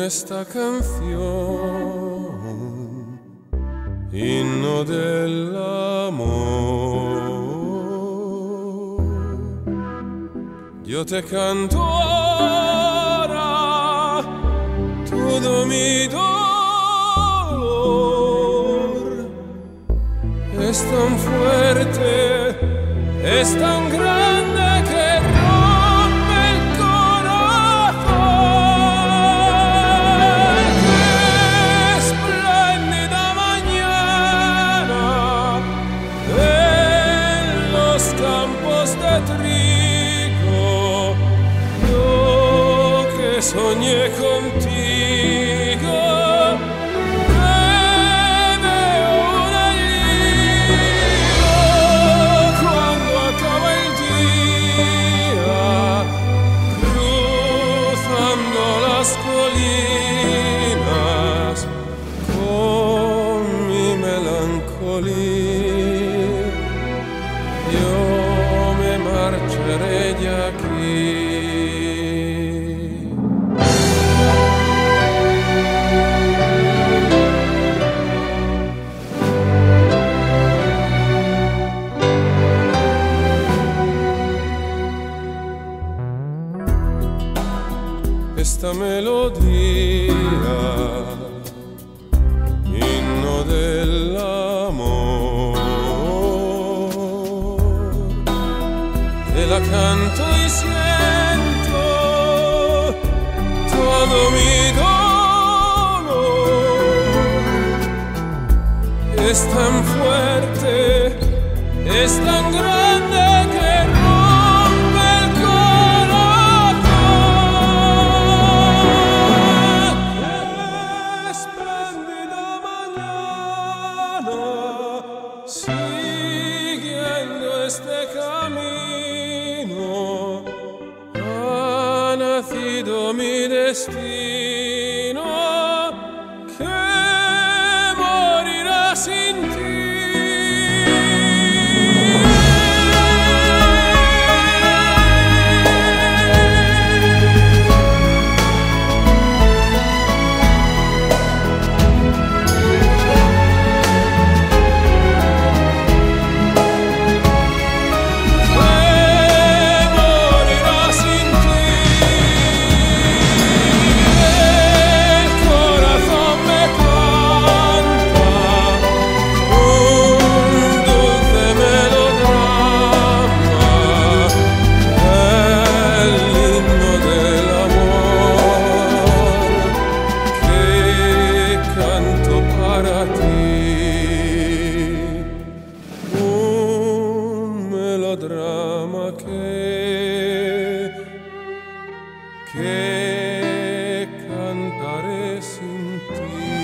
esta canción, himno del amor. Yo te canto ahora todo mi dolor. Es tan fuerte, es tan grande que rompe el corazón. Qué espléndida mañana en los campos de trigo. Yo que soñé contigo. Colinas con mi melancolía, yo me marcharé de aquí. Esta melodía, himno del amor, te la canto y siento todo mi dolor. Es tan fuerte, es tan grande que rompe el corazón. Espléndida mañana, siguiendo este camino, ha nacido mi destino, que morirá sin ti. Drama que cantaré sin ti.